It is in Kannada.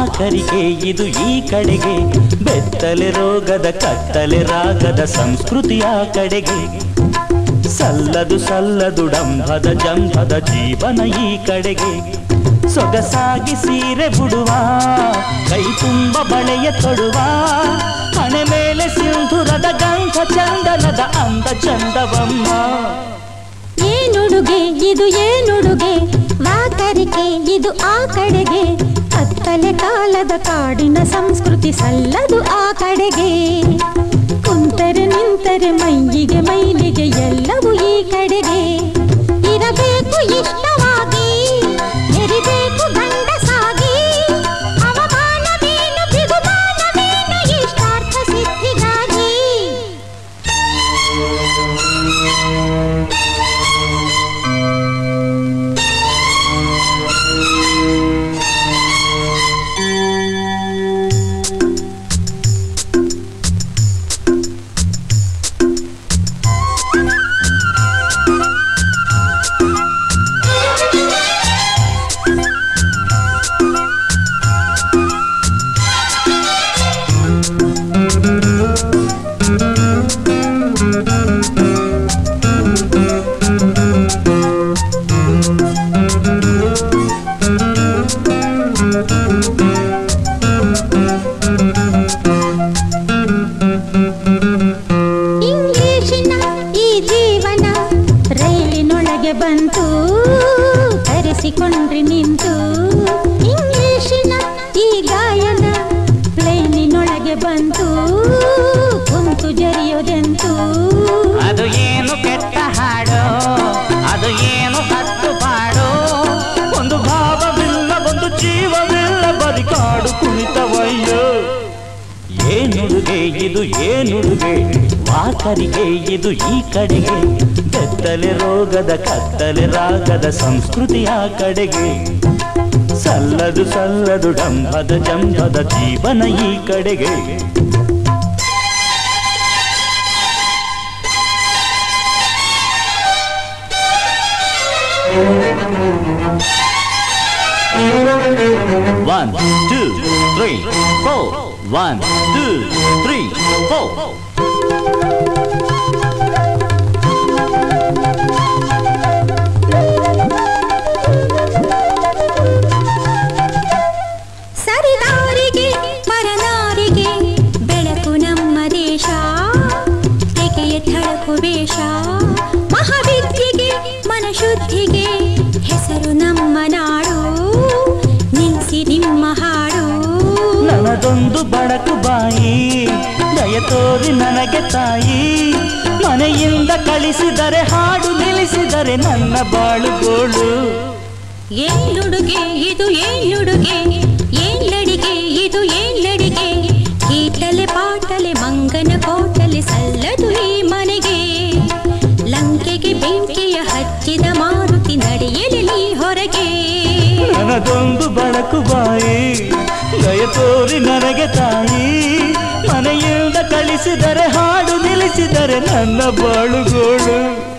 ವಾಕರಿಕೆ ಇದು ಈ ಕಡೆಗೆ, ಬೆತ್ತಲೆ ರೋಗದ ಕತ್ತಲೆ ರಾಗದ ಸಂಸ್ಕೃತಿಯ ಕಡೆಗೆ. ಸಲ್ಲದು ಸಲ್ಲದು ಡಂಭದ ಜಂಭದ ಜೀವನ ಈ ಕಡೆಗೆ. ಸೊಗಸಾಗಿ ಸೀರೆ ಬಿಡುವ, ಕೈ ತುಂಬ ಬಳೆಯ ತೊಡುವ, ಹಣೆ ಮೇಲೆ ಸಿಂಧುರದ ಗಂಧ ಚಂದನದ ಅಂದ ಚಂದವಮ್ಮ. ಏನುಡುಗೆ ಇದು ಏನುಡುಗೆ, ವಾಕರಿಕೆ ಇದು ಆ ಕಡೆಗೆ, ಕತ್ತಲೆ ಕಾಲದ ಕಾಡಿನ ಸಂಸ್ಕೃತಿ ಸಲ್ಲದು ಆ ಕಡೆಗೆ. ಕುಂತರೆ ನಿಂತರೆ ಮೈಯಿಗೆ ಮೈಲಿಗೆ ಎಲ್ಲವೂ ಈ ಕಡೆಗೆ. ಇರಬೇಕು ಇಷ್ಟವಾಗಿ, ಎರಿಬೇಕು ಗಂಡಸಾಗಿ, ಅವಮಾನವೇನು ಬಿಗುಮಾನವೇನು ಇಷ್ಟಾರ್ಥ ಸಿದ್ಧಿಗಾಗಿ. ಬಂತು ಕರೆಸಿಕೊಂಡ್ರಿ ನಿಂತು, ಇಂಗ್ಲಿಶಿನ ಈ ಗಾಯನ ಪ್ಲೇನಿನೊಳಗೆ ಬಂತು ಕುಂತು ಜರಿಯೋದೆಂತು. ಅದು ಏನು ಕೆಟ್ಟ ಹಾಡೋ, ಅದು ಏನು ಹತ್ತು ಪಾಡೋ, ಒಂದು ಭಾವವಿಲ್ಲ ಒಂದು ಜೀವವಿಲ್ಲ ಬರಿ ಕಾಡು ಕುಣಿತವಯ್ಯೋ. ಏನುಡುಗೆ ಇದು ಏನುಡುಗೆ, ವಾಕರಿಕೆ ಇದು ಈ ಕಡೆಗೆ, ಬೆತ್ತಲೆ ರೋಗದ ಕತ್ತಲೆ ರಾಗದ ಸಂಸ್ಕೃತಿಯ ಕಡೆಗೆ. ಸಲ್ಲದು ಸಲ್ಲದು ಡಂಭದ ಜಂಭದ ಜೀವನ ಈ ಕಡೆಗೆ. One, two, three, four. 1, 2, 3, 4. ಸರಿದಾರಿಗೆ ಪರನಾರಿಗೆ ಬೆಳಕು ನಮ್ಮ ದೇಶ, ತೆಗೆಯ ಥಳಕು ವೇಷ, ಮಹಾವಿದ್ಯೆಗೆ ಮನಶುದ್ಧಿಗೆ ಹೆಸರು ನಮ್ಮ ನಾಡು, ನಿಲ್ಲಿಸಿ ನಿಮ್ಮ ಹಾಡು. ನನ್ನದೊಂದು ಬಡಕು ಬಾಯಿ, ದಯ ತೋರಿ ನನಗೆ ತಾಯಿ, ಮನೆಯಿಂದ ಕಳಿಸಿದರೆ ಹಾಡು ನಿಲ್ಲಿಸಿದರೆ ನನ್ನ ಬಾಳುಗೋಳು. ಏನುಡುಗೆ ಇದು ಏನುಡುಗೆ, ಏನ್ಲಡಿಗೆ ಇದು ಏನ್ಲಡಿಗೆ, ಕೀಟಲೆ ಪಾಟಲೆ ಮಂಗನ ಕೋಟಲೆ ಸಲ್ಲದು ಈ ಮನೆಗೆ. ಲಂಕೆಗೆ ಬೆಂಕಿಯ ಹಚ್ಚಿದ ಮಾರುತಿ ನಡೆಯಲಿ ಹೊರಗೆ. ನನ್ನದೊಂದು ಬಡಕು ಬಾಯಿ, ದಯ ತೋರಿ ನನಗೆ ತಾಯಿ, ಮನೆಯಿಂದ ಕಳಿಸಿದರೆ ಹಾಡು ನಿಲ್ಲಿಸಿದರೆ ನನ್ನ ಬಾಳುಗೋಳು.